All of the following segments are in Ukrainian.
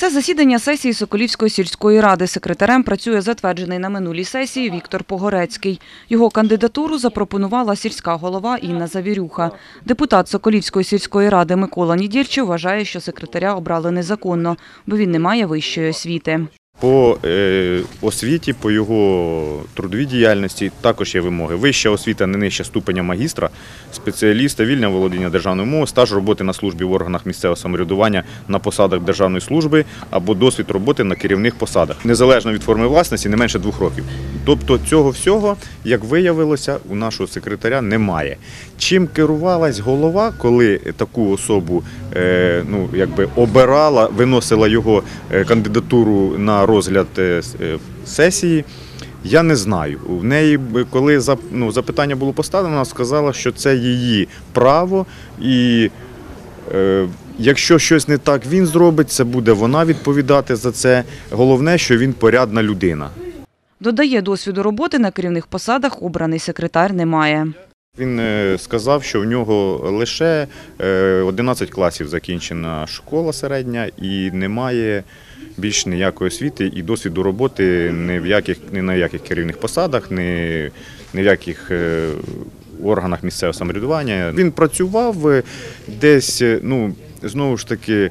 Це засідання сесії Соколівської сільської ради. Секретарем працює затверджений на минулій сесії Віктор Погорецький. Його кандидатуру запропонувала сільська голова Інна Завірюха. Депутат Соколівської сільської ради Микола Недєльчев вважає, що секретаря обрали незаконно, бо він не має вищої освіти. По освіті, по його трудовій діяльності також є вимоги. Вища освіта не нижче ступеня магістра, спеціаліста, вільне володіння державною мовою, стаж роботи на службі в органах місцевого самоврядування на посадах державної служби або досвід роботи на керівних посадах. Незалежно від форми власності, не менше 2 років. Тобто цього всього, як виявилося, у нашого секретаря немає. Чим керувалась голова, коли таку особу обирала, виносила його кандидатуру на розгляд сесії, я не знаю. В неї, коли запитання було поставлено, вона сказала, що це її право і якщо щось не так він зробить, це буде вона відповідати за це. Головне, що він порядна людина. Додає, досвіду роботи на керівних посадах обраний секретар не має. Він сказав, що в нього лише 11 класів закінчена школа середня і немає більш ніякої освіти і досвіду роботи ні на яких керівних посадах, ні в яких органах місцевого самоврядування. Він працював десь, знову ж таки,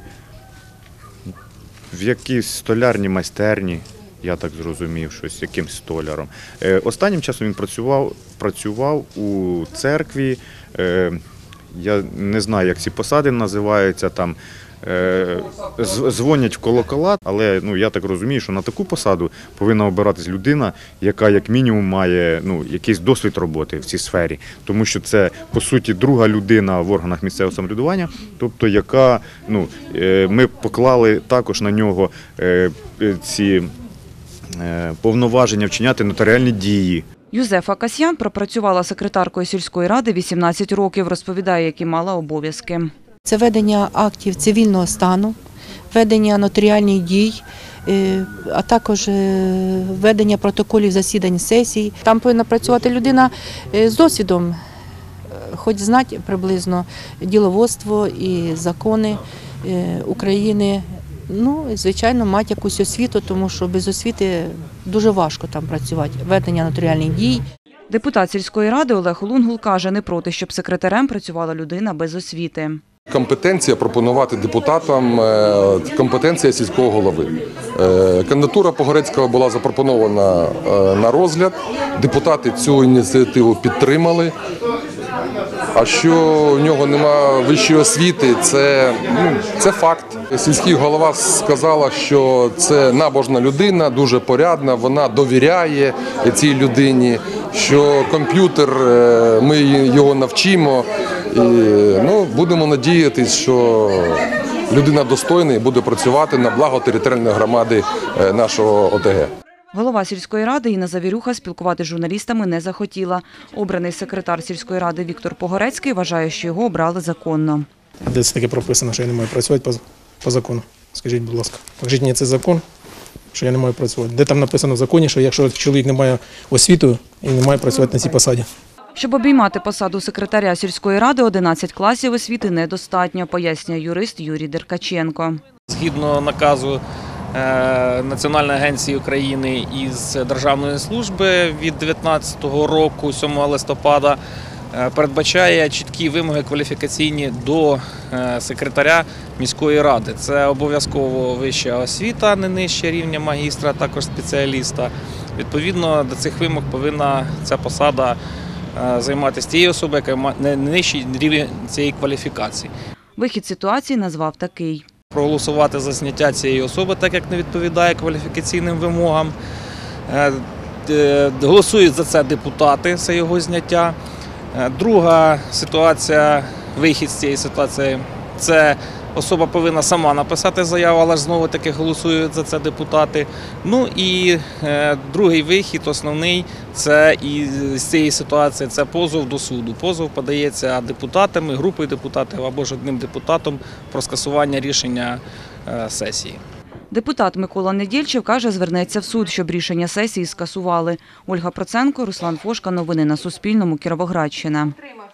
в якійсь столярній майстерні. Я так зрозумів, щось якимсь столяром. Останнім часом він працював у церкві. Я не знаю, як ці посади називаються, там дзвонять в колокола, але я так розумію, що на таку посаду повинна обиратись людина, яка як мінімум має якийсь досвід роботи в цій сфері. Тому що це, по суті, друга людина в органах місцевого самоврядування, тобто яка, ми поклали також на нього ці повноваження вчиняти нотаріальні дії. Юзефа Касьян пропрацювала секретаркою сільської ради 18 років, розповідає, які мала обов'язки. Це ведення актів цивільного стану, ведення нотаріальних дій, а також ведення протоколів засідань сесій. Там повинна працювати людина з досвідом, хоч знати приблизно діловодство і закони України. Звичайно, мати якусь освіту, тому що без освіти дуже важко там працювати, ведення нотаріальних дій. Депутат сільської ради Олег Лунгул каже, не проти, щоб секретарем працювала людина без освіти. Компетенція пропонувати депутатам, компетенція сільського голови. Кандидатура Погорецького була запропонована на розгляд, депутати цю ініціативу підтримали. А що в нього немає вищої освіти, це факт. Сільський голова сказала, що це набожна людина, дуже порядна, вона довіряє цій людині, що комп'ютер, ми його навчимо. І, будемо надіятися, що людина достойна і буде працювати на благо територіальної громади нашого ОТГ. Голова сільської ради Інна Завірюха спілкувати з журналістами не захотіла. Обраний секретар сільської ради Віктор Погорецький вважає, що його обрали законно. Де це таке прописано, що я не маю працювати по закону? Скажіть, будь ласка, покажіть мені цей закон, що я не маю працювати. Де там написано в законі, що якщо чоловік не має освіту і не має працювати на цій посаді? Щоб обіймати посаду секретаря сільської ради, 11 класів освіти недостатньо, пояснює юрист Юрій Деркаченко. Згідно наказу Національної агенції України із державної служби від 2019 року, 7 листопада, передбачає чіткі вимоги кваліфікаційні до секретаря міської ради. Це обов'язково вища освіта, не нижче рівня магістра, також спеціаліста. Відповідно, до цих вимог повинна ця посада займатися тією особою, яка має не нижчий рівень цієї кваліфікації. Вихід з ситуації назвав такий. Проголосувати за зняття цієї особи, так як не відповідає кваліфікаційним вимогам. Голосують за це депутати, це його зняття. Друга ситуація, вихід з цієї ситуації, це особа повинна сама написати заяву, але ж знову-таки голосують за це депутати. І другий вихід, основний, це з цієї ситуації, це позов до суду. Позов подається депутатами, групою депутатів або ж одним депутатом про скасування рішення сесії. Депутат Микола Недєльчев каже, звернеться в суд, щоб рішення сесії скасували. Ольга Проценко, Руслан Фошка. Новини на Суспільному. Кіровоградщина.